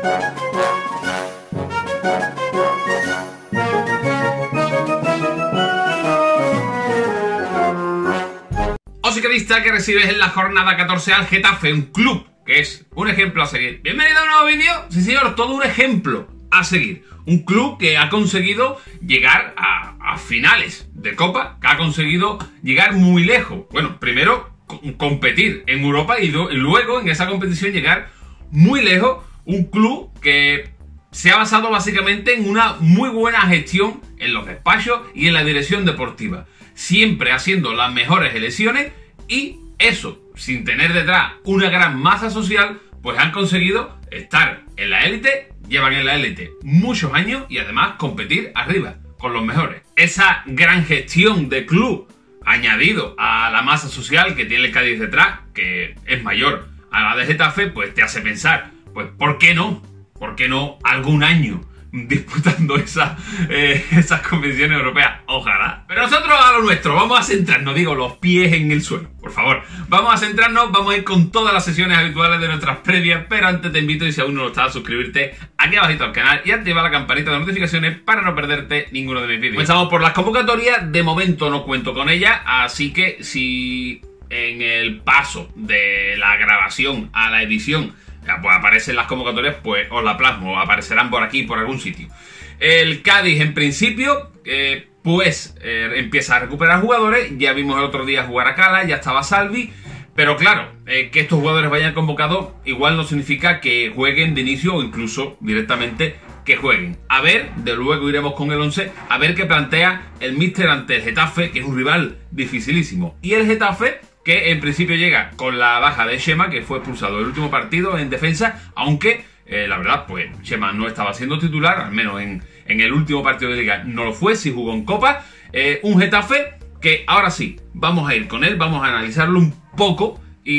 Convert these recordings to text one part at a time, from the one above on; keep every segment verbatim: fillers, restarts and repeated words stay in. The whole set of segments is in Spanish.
Oscarista que recibes en la jornada catorce al Getafe, un club que es un ejemplo a seguir. Bienvenido a un nuevo vídeo. Sí señor, todo un ejemplo a seguir. Un club que ha conseguido llegar a, a finales de Copa, que ha conseguido llegar muy lejos. Bueno, primero competir en Europa y, do, y luego en esa competición llegar muy lejos. Un club que se ha basado básicamente en una muy buena gestión en los despachos y en la dirección deportiva. Siempre haciendo las mejores elecciones y eso, sin tener detrás una gran masa social, pues han conseguido estar en la élite, llevan en la élite muchos años y además competir arriba con los mejores. Esa gran gestión de club añadido a la masa social que tiene el Cádiz detrás, que es mayor a la de Getafe, pues te hace pensar, pues ¿por qué no? ¿Por qué no algún año disputando esa, eh, esas competiciones europeas? Ojalá. Pero nosotros a lo nuestro, vamos a centrarnos, digo, los pies en el suelo, por favor. Vamos a centrarnos, vamos a ir con todas las sesiones habituales de nuestras previas, pero antes te invito, y si aún no lo estás, a suscribirte aquí abajito al canal y activar la campanita de notificaciones para no perderte ninguno de mis vídeos. Comenzamos por las convocatorias. De momento no cuento con ellas, así que si en el paso de la grabación a la edición pues aparecen las convocatorias, pues os la plasmo, aparecerán por aquí, por algún sitio. El Cádiz, en principio, eh, pues eh, empieza a recuperar jugadores. Ya vimos el otro día jugar a Cala, ya estaba Salvi. Pero claro, eh, que estos jugadores vayan convocados igual no significa que jueguen de inicio o incluso directamente que jueguen. A ver, de luego iremos con el once, a ver qué plantea el míster ante el Getafe, que es un rival dificilísimo. Y el Getafe, que en principio llega con la baja de Chema, que fue expulsado el último partido en defensa, aunque eh, la verdad, pues Chema no estaba siendo titular, al menos en, en el último partido de Liga no lo fue, sí jugó en Copa. Eh, un Getafe que ahora sí, vamos a ir con él, vamos a analizarlo un poco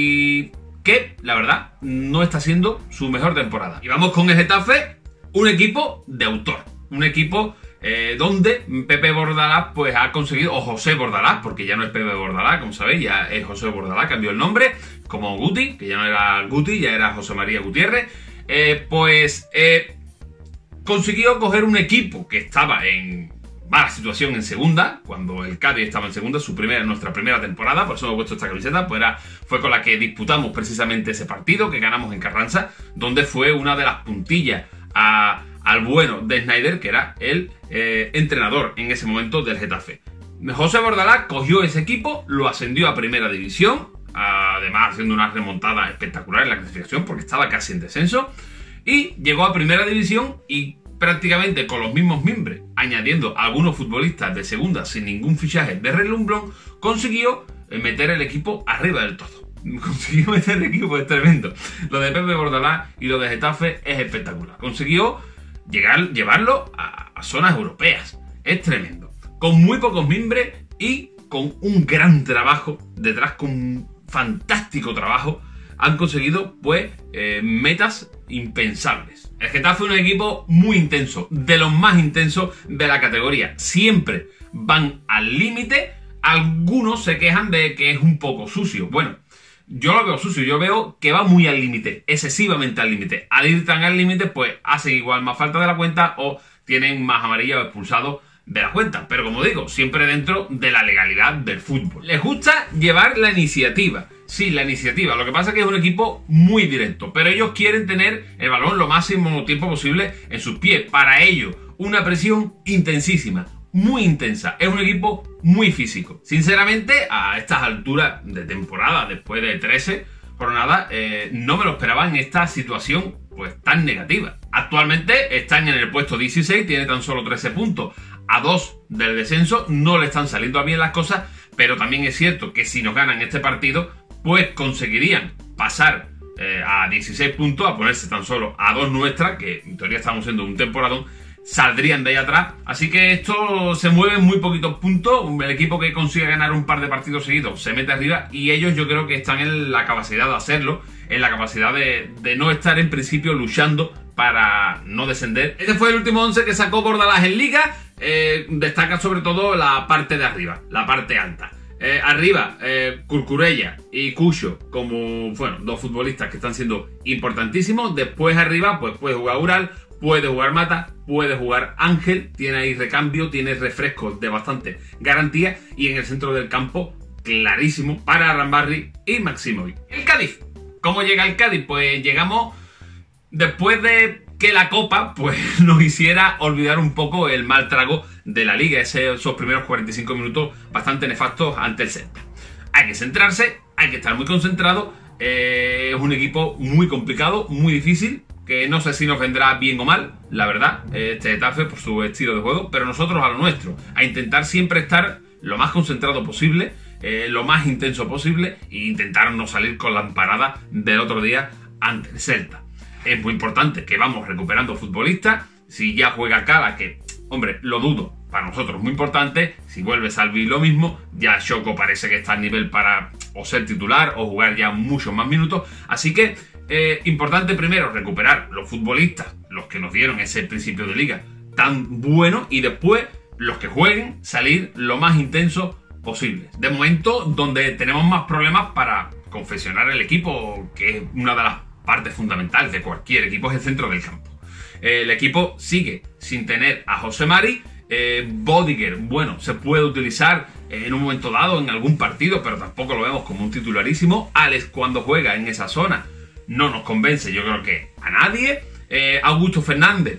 y que, la verdad, no está siendo su mejor temporada. Y vamos con el Getafe, un equipo de autor, un equipo Eh, donde Pepe Bordalás pues ha conseguido, o José Bordalás, porque ya no es Pepe Bordalás, como sabéis, ya es José Bordalás, cambió el nombre, como Guti, que ya no era Guti, ya era José María Gutiérrez, eh, pues eh, consiguió coger un equipo que estaba en mala situación en segunda, cuando el Cádiz estaba en segunda, su primera, nuestra primera temporada, por eso me he puesto esta camiseta, pues era, fue con la que disputamos precisamente ese partido, que ganamos en Carranza, donde fue una de las puntillas a... al bueno de Snyder, que era el eh, entrenador en ese momento del Getafe. José Bordalás cogió ese equipo, lo ascendió a primera división, además haciendo una remontada espectacular en la clasificación porque estaba casi en descenso, y llegó a primera división y prácticamente con los mismos miembros, añadiendo a algunos futbolistas de segunda sin ningún fichaje de relumbrón, consiguió meter el equipo arriba del todo. Consiguió meter el equipo, es tremendo. Lo de Pepe Bordalás y lo de Getafe es espectacular. Consiguió llegar, llevarlo a, a zonas europeas. Es tremendo. Con muy pocos miembros y con un gran trabajo detrás, con un fantástico trabajo, han conseguido pues eh, metas impensables. El Getafe es un equipo muy intenso, de los más intensos de la categoría. Siempre van al límite. Algunos se quejan de que es un poco sucio. Bueno, yo lo veo sucio, yo veo que va muy al límite, excesivamente al límite. Al ir tan al límite, pues hacen igual más falta de la cuenta o tienen más amarilla o expulsado de la cuenta. Pero como digo, siempre dentro de la legalidad del fútbol. Les gusta llevar la iniciativa. Sí, la iniciativa. Lo que pasa es que es un equipo muy directo, pero ellos quieren tener el balón lo máximo tiempo posible en sus pies. Para ello, una presión intensísima, muy intensa. Es un equipo muy físico. Sinceramente, a estas alturas de temporada, después de trece jornadas, eh, no me lo esperaba en esta situación pues tan negativa. Actualmente están en el puesto dieciséis, tiene tan solo trece puntos, a dos del descenso. No le están saliendo bien las cosas, pero también es cierto que si nos ganan este partido, pues conseguirían pasar eh, a dieciséis puntos, a ponerse tan solo a dos nuestras, que en teoría estamos siendo un temporadón. Saldrían de ahí atrás, así que esto se mueve en muy poquitos puntos. El equipo que consigue ganar un par de partidos seguidos se mete arriba y ellos yo creo que están en la capacidad de hacerlo, en la capacidad de, de no estar en principio luchando para no descender. Este fue el último once que sacó Bordalás en Liga. Eh, destaca sobre todo la parte de arriba, la parte alta. Eh, arriba, eh, Cucurella y Cucho como, bueno, dos futbolistas que están siendo importantísimos. Después arriba, pues puede jugar Ural, puede jugar Mata, puede jugar Ángel. Tiene ahí recambio, tiene refrescos de bastante garantía. Y en el centro del campo, clarísimo, para Rambarri y Maximovic. El Cádiz. ¿Cómo llega el Cádiz? Pues llegamos después de que la Copa pues nos hiciera olvidar un poco el mal trago de la Liga, ese, esos primeros cuarenta y cinco minutos bastante nefastos ante el Celta. Hay que centrarse, hay que estar muy concentrado, eh, es un equipo muy complicado, muy difícil, que no sé si nos vendrá bien o mal, la verdad, este Getafe por su estilo de juego, pero nosotros a lo nuestro, a intentar siempre estar lo más concentrado posible, eh, lo más intenso posible, e intentar no salir con la emparada del otro día ante el Celta. Es muy importante que vamos recuperando futbolistas. Si ya juega Cala, que, hombre, lo dudo, para nosotros muy importante. Si vuelve Salvi, lo mismo. Ya Choco parece que está a nivel para o ser titular o jugar ya muchos más minutos. Así que, eh, importante primero recuperar los futbolistas, los que nos dieron ese principio de liga tan bueno. Y después, los que jueguen, salir lo más intenso posible. De momento, donde tenemos más problemas para confeccionar el equipo, que es una de las parte fundamental de cualquier equipo, es el centro del campo. Eh, el equipo sigue sin tener a José Mari. eh, Bodiger, bueno, se puede utilizar en un momento dado en algún partido, pero tampoco lo vemos como un titularísimo. Alex, cuando juega en esa zona, no nos convence, yo creo que a nadie. eh, Augusto Fernández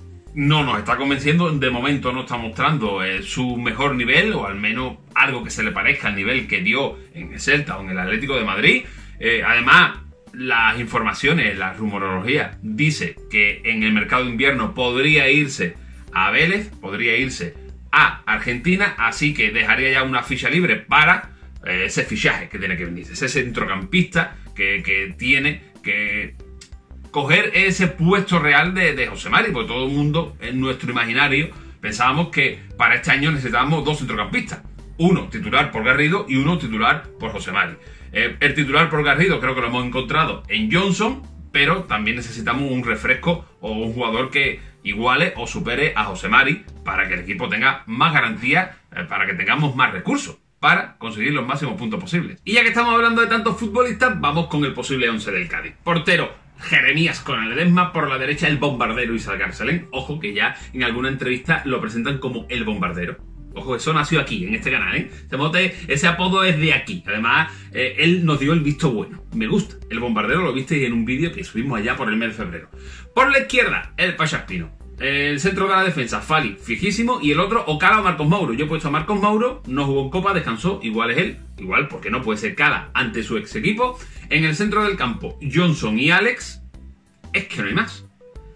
no nos está convenciendo, de momento no está mostrando eh, su mejor nivel, o al menos algo que se le parezca al nivel que dio en el Celta o en el Atlético de Madrid. eh, además, las informaciones, la rumorología dice que en el mercado de invierno podría irse a Vélez, podría irse a Argentina, así que dejaría ya una ficha libre para eh, ese fichaje que tiene que venir, ese centrocampista que, que tiene que coger ese puesto real de, de José Mari, porque todo el mundo en nuestro imaginario pensábamos que para este año necesitábamos dos centrocampistas, uno titular por Garrido y uno titular por José Mari. Eh, el titular por Garrido creo que lo hemos encontrado en Johnson, pero también necesitamos un refresco o un jugador que iguale o supere a José Mari para que el equipo tenga más garantía, eh, para que tengamos más recursos para conseguir los máximos puntos posibles. Y ya que estamos hablando de tantos futbolistas, vamos con el posible once del Cádiz. Portero, Jeremías con Ledesma, por la derecha el Bombardero Isaac Arcelén. Ojo que ya en alguna entrevista lo presentan como el Bombardero. Ojo, eso nació aquí, en este canal, ¿eh? Ese mote, ese apodo es de aquí. Además, eh, él nos dio el visto bueno. Me gusta. El Bombardero lo visteis en un vídeo que subimos allá por el mes de febrero. Por la izquierda, el Pachaspino. El centro de la defensa, Fali, fijísimo. Y el otro, o Cala o Marcos Mauro. Yo he puesto a Marcos Mauro, no jugó en Copa, descansó. Igual es él. Igual, porque no puede ser Cala ante su ex equipo. En el centro del campo, Johnson y Alex. Es que no hay más.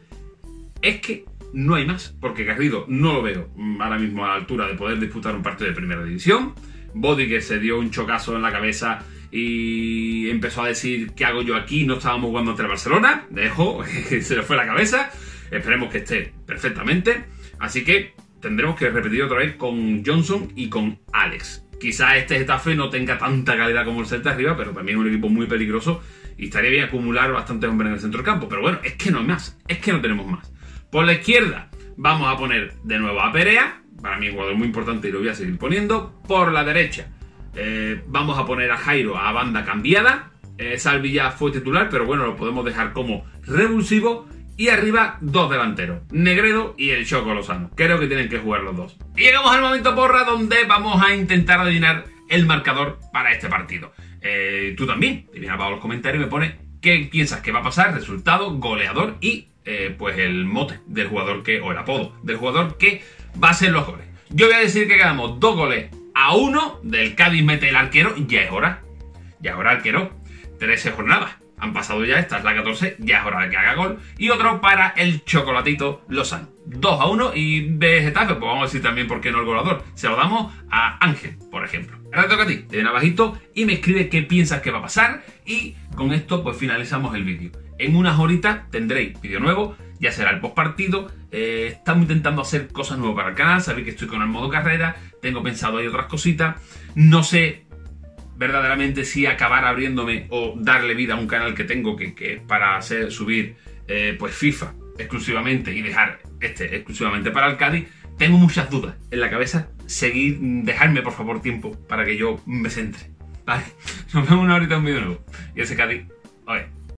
Es que no hay más, porque Garrido no lo veo ahora mismo a la altura de poder disputar un partido de primera división. Bodiger se dio un chocazo en la cabeza y empezó a decir ¿qué hago yo aquí? No estábamos jugando ante el Barcelona. Dejó, se le fue la cabeza. Esperemos que esté perfectamente. Así que tendremos que repetir otra vez con Johnson y con Alex. Quizás este Getafe no tenga tanta calidad como el Celta arriba, pero también es un equipo muy peligroso y estaría bien acumular bastantes hombres en el centro del campo. Pero bueno, es que no hay más, es que no tenemos más. Por la izquierda vamos a poner de nuevo a Perea, para mí un jugador muy importante y lo voy a seguir poniendo. Por la derecha eh, vamos a poner a Jairo a banda cambiada. eh, Salvi ya fue titular, pero bueno, lo podemos dejar como revulsivo. Y arriba dos delanteros, Negredo y el Choco Lozano. Creo que tienen que jugar los dos. Y llegamos al momento, porra, donde vamos a intentar adivinar el marcador para este partido. Eh, tú también, te vienes abajo en los comentarios y me pones qué piensas que va a pasar, resultado, goleador y Eh, pues el mote del jugador que, o el apodo del jugador que va a ser los goles. Yo voy a decir que quedamos dos goles a uno del Cádiz mete el arquero. Ya es hora, ya es hora arquero. trece jornadas han pasado ya, esta es la catorce, ya es hora de que haga gol. Y otro para el Chocolatito Lozano, dos a uno. Y de Getafe, pues vamos a decir también por qué no el goleador, se lo damos a Ángel, por ejemplo. Ahora te toca a ti, te viene abajito y me escribe qué piensas que va a pasar. Y con esto pues finalizamos el vídeo. En unas horitas tendréis vídeo nuevo, ya será el postpartido. Eh, estamos intentando hacer cosas nuevas para el canal, sabéis que estoy con el modo carrera, tengo pensado ahí otras cositas. No sé verdaderamente si acabar abriéndome o darle vida a un canal que tengo que, que es para hacer subir eh, pues FIFA exclusivamente y dejar este exclusivamente para el Cádiz. Tengo muchas dudas en la cabeza, seguir, dejarme por favor tiempo para que yo me centre. Vale, nos vemos una horita en un vídeo nuevo. Y ese Cádiz, oye.